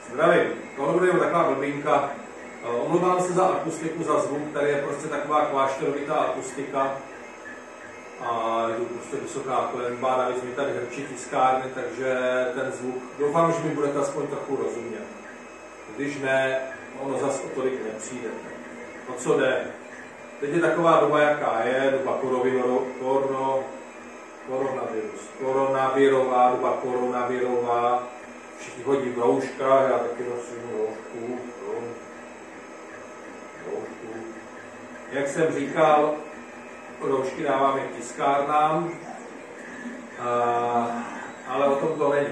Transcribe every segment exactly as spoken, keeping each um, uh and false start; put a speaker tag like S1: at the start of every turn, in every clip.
S1: Zdravím, tohle bude jen taková blbinka. Omlouvám se za akustiku, za zvuk, tady je prostě taková klášterovitá akustika. A je to prostě vysoká klenba, navíc mi tady hrčí tiskárny, takže ten zvuk, doufám, že mi budete aspoň trochu rozumět. Když ne, ono zase o tolik nepřijde. O co jde? Teď je taková doba, jaká je, doba koronavirus, koronavirus, koronavirová, doba koronavirová, všichni chodí v rouškách, já taky nosím roušku, roušku. Jak jsem říkal, roušky dáváme k tiskárnám, ale o tom to není.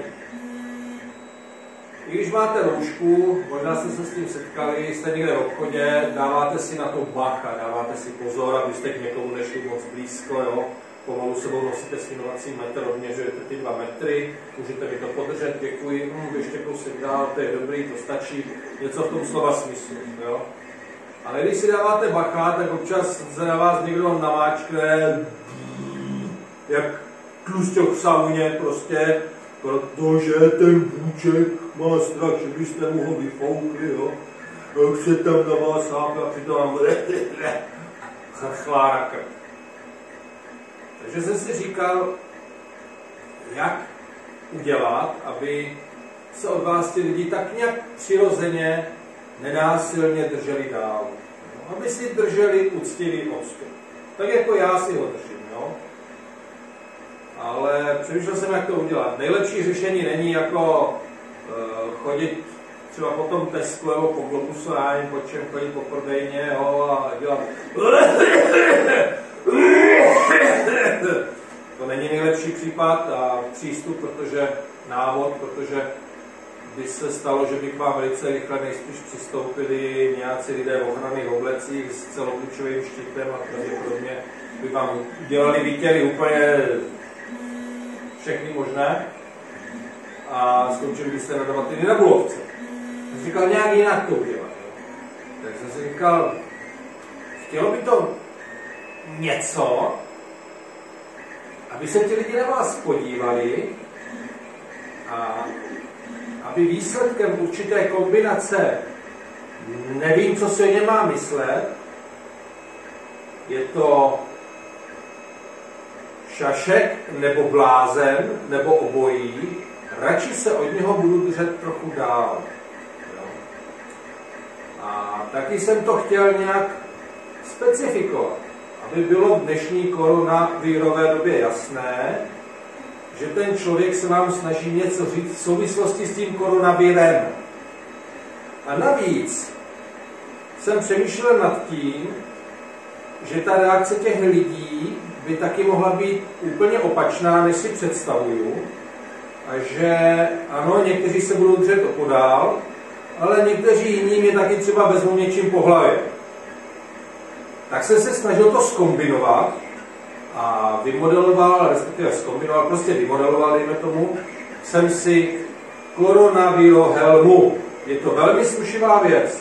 S1: I když máte roušku, možná jste se s tím setkali, jste někde v obchodě, dáváte si na to bacha, dáváte si pozor, abyste k někomu nešli moc blízko, jo. Pomalu sebou nosíte slinovací metr, odměřujete ty dva metry, můžete mi to podržet, děkuji, hm, ještě kousek dál, to je dobrý, to stačí, něco v tom slova smyslu, jo. Ale když si dáváte bacha, tak občas se na vás někdo namáčkne, jak tlusťok v sauně, prostě, protože ten bůček má strach, že byste mu ho vyfoukli, jo. Jak se tam na vás hápe a přitom vám chrchlá raka. Takže jsem si říkal, jak udělat, aby se od vás ty lidi tak nějak přirozeně, nenásilně drželi dál. No, aby si drželi uctivý odstup. Tak jako já si ho držím. No. Ale přemýšlel jsem, jak to udělat. Nejlepší řešení není jako uh, chodit třeba po tom Tesku nebo po Globusu, já nevím, po čem chodit po prodejně jo, a dělat to není nejlepší případ a přístup, protože návod, protože by se stalo, že by k vám velice rychle nejspíš přistoupili nějací lidé v ochranných oblecích s celoklíčovým štítem a pravděpodobně by vám dělali výtěry úplně všechny možné a skončili byste nadávat ty na Bulovce. Jsem si říkal, nějak jinak to udělat. Tak jsem si říkal, chtělo by to něco, aby se ti lidi na vás podívali a aby výsledkem určité kombinace, nevím, co si o ně má myslet, je to šašek nebo blázen nebo obojí, radši se od něho budu držet trochu dál. Jo. A taky jsem to chtěl nějak specifikovat, aby bylo v dnešní koronavirové době jasné, že ten člověk se vám snaží něco říct v souvislosti s tím koronavirem. A navíc jsem přemýšlel nad tím, že ta reakce těch lidí by taky mohla být úplně opačná, než si představuju. A že ano, někteří se budou držet opodál, ale někteří jiní mě taky třeba vezmou něčím po hlavě. Tak jsem se snažil to zkombinovat a vymodeloval, respektive zkombinoval, prostě vymodeloval, dejme tomu, jsem si koronavirohelmu. Je to velmi slušivá věc.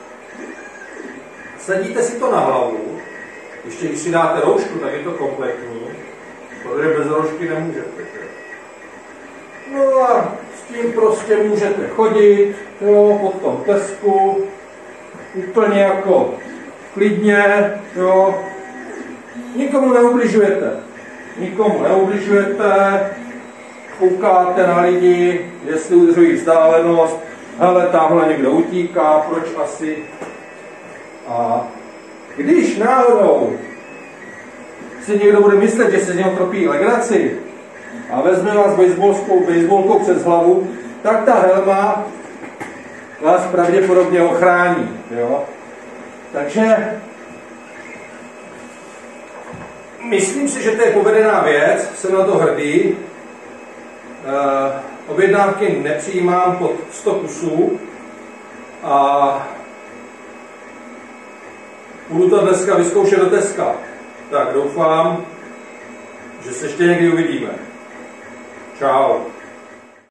S1: Sadíte si to na hlavu, ještě když si dáte roušku, tak je to kompletní, protože bez roušky nemůžete. No a s tím prostě můžete chodit, jo, po tom Tesku, úplně jako klidně, jo. Nikomu neubližujete. Nikomu neubližujete, koukáte na lidi, jestli udržují vzdálenost, hele, tamhle někdo utíká, proč asi. A když náhodou si někdo bude myslet, že se z něho tropí legraci a vezme vás baseballskou, baseballkou přes hlavu, tak ta helma vás pravděpodobně ochrání. Jo? Takže myslím si, že to je povedená věc, jsem na to hrdý. E, objednávky nepřijímám pod sto kusů a budu to dneska vyzkoušet do Teska. Tak doufám, že se ještě někdy uvidíme. Čau.